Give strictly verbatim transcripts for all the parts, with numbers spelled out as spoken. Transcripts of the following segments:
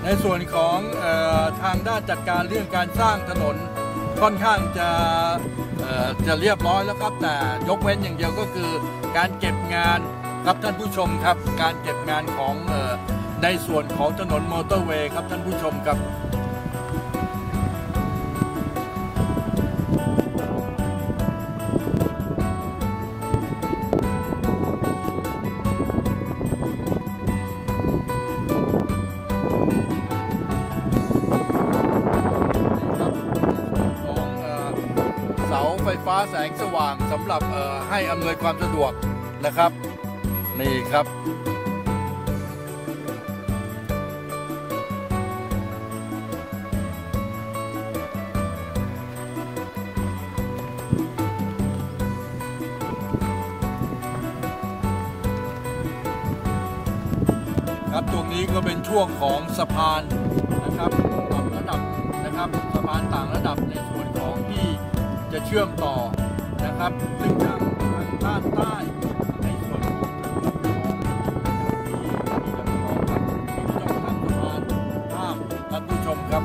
ส่วนของเอ่อทางด้านจัดการเรื่องการสร้างถนนค่อนข้างจะเอ่อจะเรียบร้อยแล้วครับแต่ยกเว้นอย่างเดียวก็คือการเก็บงานครับท่านผู้ชมครับการเก็บงานของเอ่อในส่วนของถนนมอเตอร์เวย์ครับท่านผู้ชมครับเสาไฟฟ้าแสงสว่างสำหรับให้อำนวยความสะดวกนะครับนี่ครับครับตรงนี้ก็เป็นช่วงของสะพานนะครับต่างระดับนะครับสะพานต่างระดับในส่วนของที่จะเชื่อมต่อนะครับซึ่งทางด้านใต้ในส่วนของที่ที่จะประกอบกับที่จะทำสะพานข้ามท่านผู้ชมครับ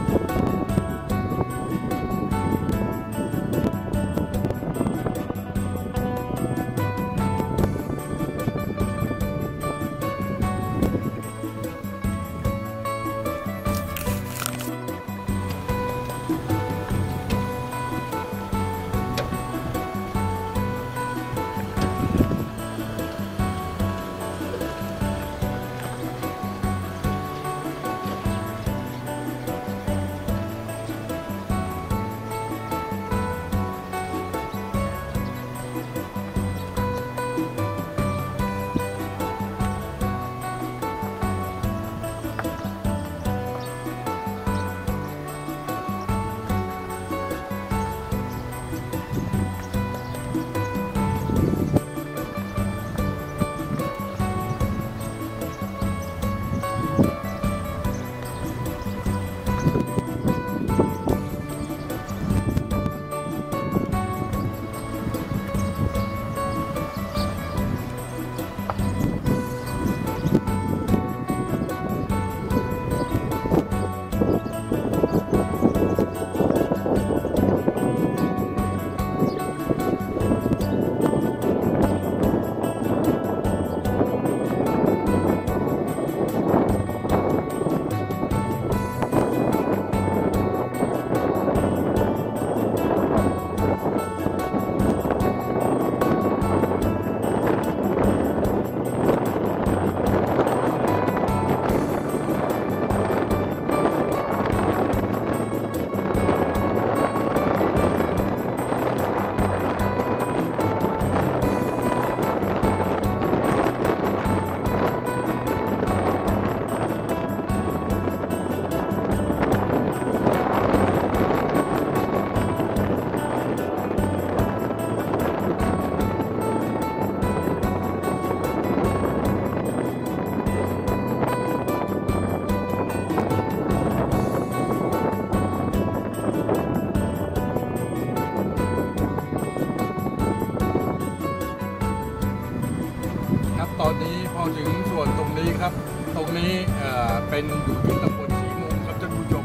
ตอนนี้พอถึงส่วนตรงนี้ครับตรงนี้เอ่อเป็นอยู่ที่ตำบลศรีมุมครับท่านผู้ชม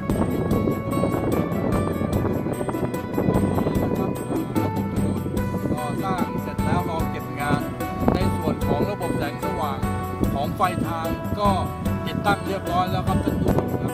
นะครับระบบถนนก็สร้างเสร็จแล้วรอเก็บงานในส่วนของระบบแสงสว่างของไฟทางก็ติดตั้งเรียบร้อยแล้วครับท่านผู้ชมครับ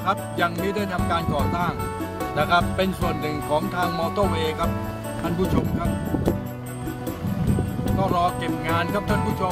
นะครับยังไม่ได้ทำการก่อสร้างนะครับเป็นส่วนหนึ่งของทางมอเตอร์เวย์ครับท่านผู้ชมครับก็รอเก็บงานครับท่านผู้ชม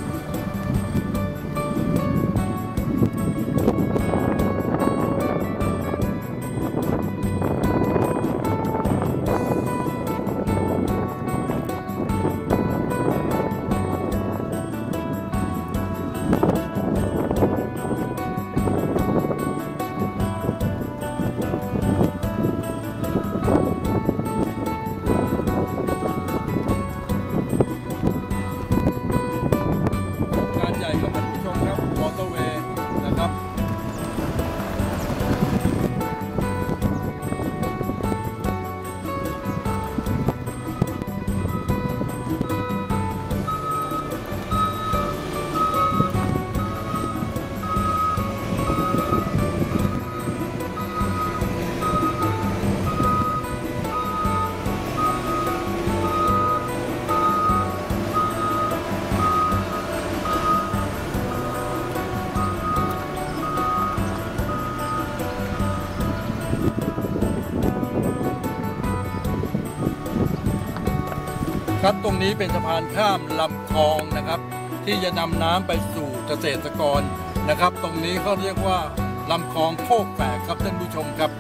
ครับตรงนี้เป็นสะพานข้ามลำคลองนะครับที่จะนำน้ำไปสู่เกษตรกรนะครับตรงนี้เขาเรียกว่าลำคลองโคกแฝกครับท่านผู้ชมครับ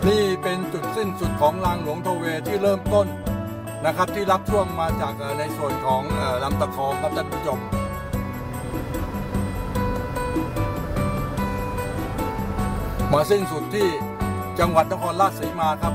นี่เป็นจุดสิ้นสุดของรางหลวงโทเวที่เริ่มต้นนะครับที่รับช่วงมาจากในส่วนของลำตะคองครับท่านผู้ชมมาสิ้นสุดที่จังหวัดนครราชสีมาครับ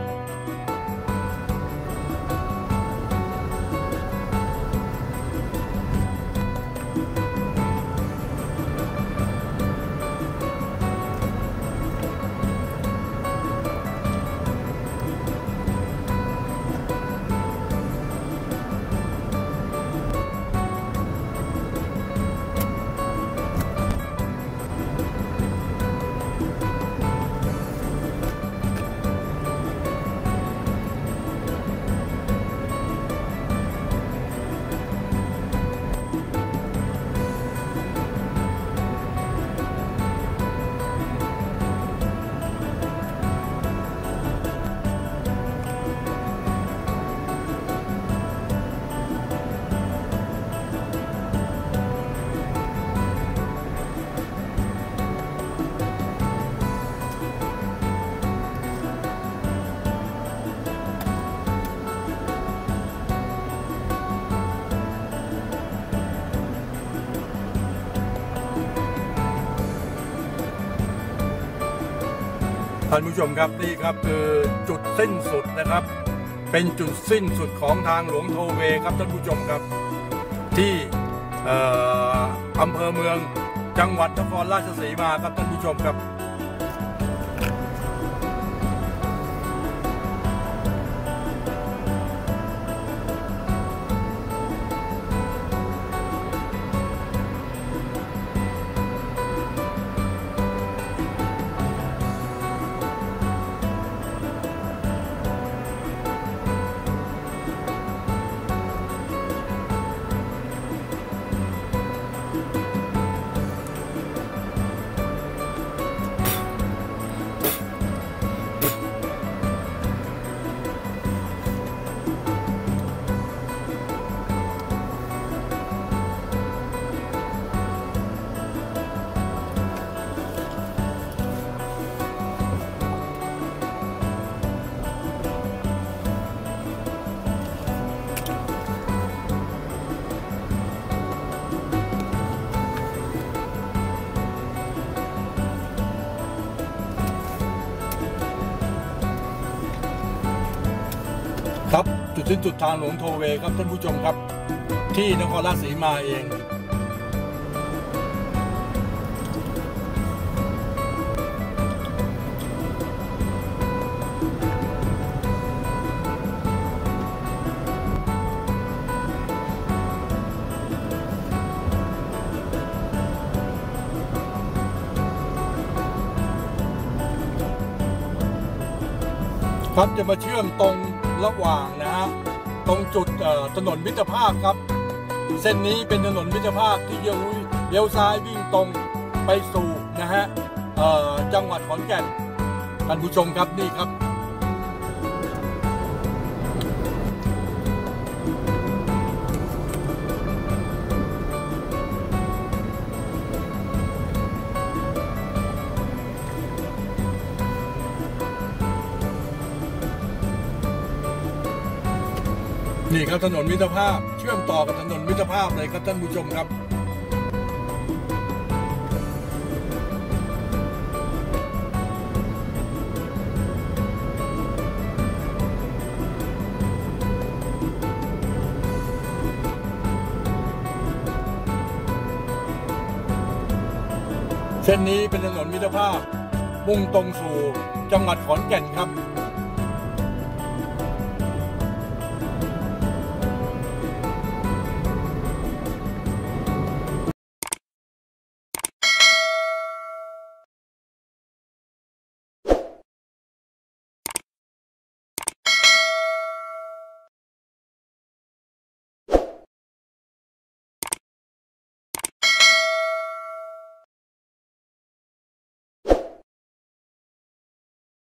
ท่านผู้ชมครับนี่ครับคือจุดสิ้นสุดนะครับเป็นจุดสิ้นสุดของทางหลวงโทเวครับท่านผู้ชมครับที่อำเภอเมืองจังหวัดนครราชสีมาครับท่านผู้ชมครับครับจุดสิ้นสุดทางหลวงโทเวครับท่านผู้ชมครับที่นครราชสีมาเองครับจะมาเชื่อมตรงระหว่างนะฮะตรงจุดถนนมิตรภาพครับเส้นนี้เป็นถนนมิตรภาพที่เลี้ยวซ้ายวิ่งตรงไปสู่นะฮะจังหวัดขอนแก่นท่านผู้ชมครับนี่ครับนี่ครับถนนมิตรภาพเชื่อมต่อกับถนนมิตรภาพเลยครับท่านผู้ชมครับเส้นนี้เป็นถนนมิตรภาพมุ่งตรงสู่จังหวัดขอนแก่นครับ